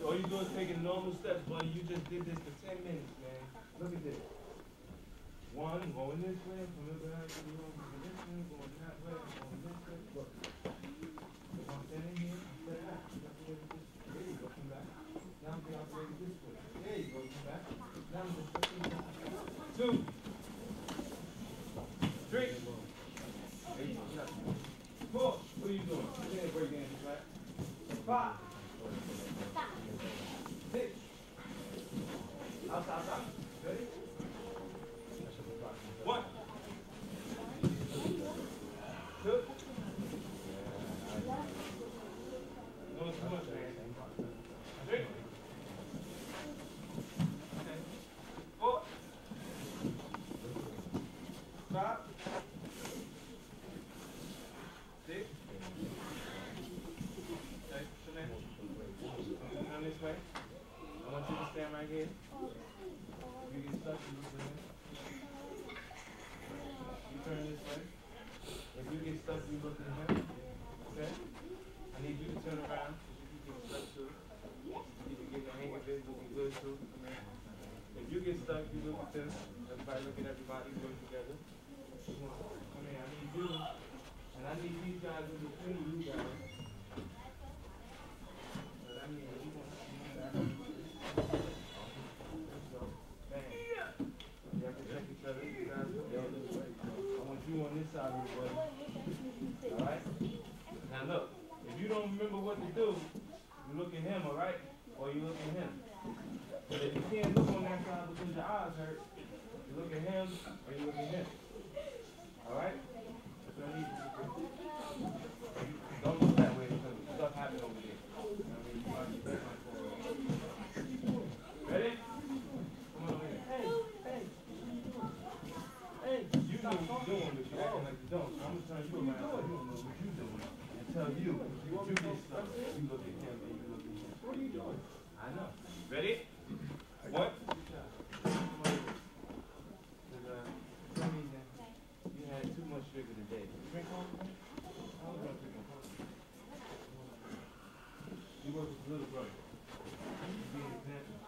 All you do is taking normal steps, buddy. You just did this for 10 minutes, man. Look at this. One, going this way, coming back to the room, going this way, going that way, going this way. Look. If I'm standing here, I'm standing back. There you go, come back. Now I'm going to this way. There you go, come back. Now I'm just stepping back. 2, 3. There you go. 4. What are you doing? You're going to break dances, right? 5. 6. Outside, outside. Ready? 1. 2. No, it's too much, man. 3. Okay. 4. 5. 6. Okay, so now, come this way. I want you to stand right here. You get stuck, you look at him. You turn this way. If you get stuck, you look at him. Okay? I need you to turn around. If you get stuck too. You can get the hang of it, looking good too. If you get stuck, you look at them. Everybody look at everybody, work together. Come here, I need you. And I need these guys in between you guys. But I mean, you want that. Bang. You have to check each other. You guys look the other way. I want you on this side of the way. Alright? Now look, if you don't remember what to do, you look at him, alright? Or you look at him. But if you can't look on that side because your eyes hurt, you look at him or you look at him. Alright? That's what I need you to do. Don't look that way because stuff happened over there. I mean, you might be better on forward. Ready? Come on over here. Hey, hey. Hey, you know what you're doing, but you're acting like you don't. So I'm going to turn you around so you don't know what you're doing. And tell you, if you get stuck, you look at him and you look at him. What are you doing? I know. Ready? What? Come on over. Because, for some reason, you had too much sugar today. Drink coffee? I was going to drink coffee. You work with little brother. You be an example.